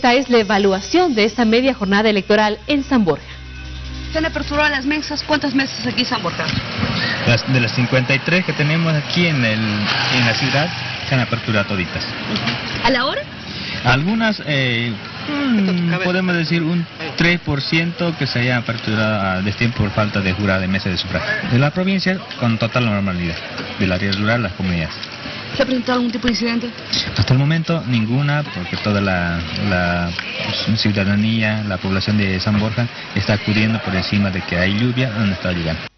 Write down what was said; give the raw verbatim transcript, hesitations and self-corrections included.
esta es la evaluación de esta media jornada electoral en San Borja. ¿Se han aperturado las mesas? ¿Cuántas mesas aquí en San Borja? Las, de las cincuenta y tres que tenemos aquí en, el, en la ciudad, se han aperturado toditas. ¿A la hora? Algunas, eh, mm, podemos decir un tres por ciento que se hayan aperturado a destiempo por falta de jurada de mesa de sufragio. De la provincia, con total normalidad. Del área rural, las comunidades. ¿Se ha presentado algún tipo de incidente? Hasta el momento ninguna, porque toda la, la ciudadanía, la población de San Borja está acudiendo por encima de que hay lluvia, han estado llegando.